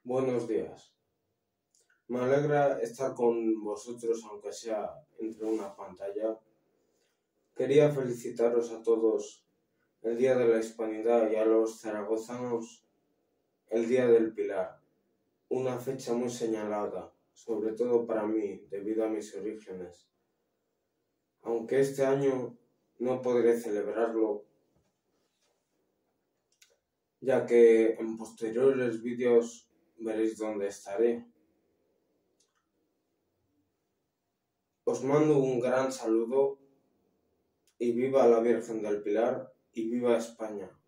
Buenos días. Me alegra estar con vosotros, aunque sea entre una pantalla. Quería felicitaros a todos el Día de la Hispanidad y a los zaragozanos el Día del Pilar, una fecha muy señalada, sobre todo para mí, debido a mis orígenes. Aunque este año no podré celebrarlo, ya que en posteriores vídeos veréis dónde estaré. Os mando un gran saludo y viva la Virgen del Pilar y viva España.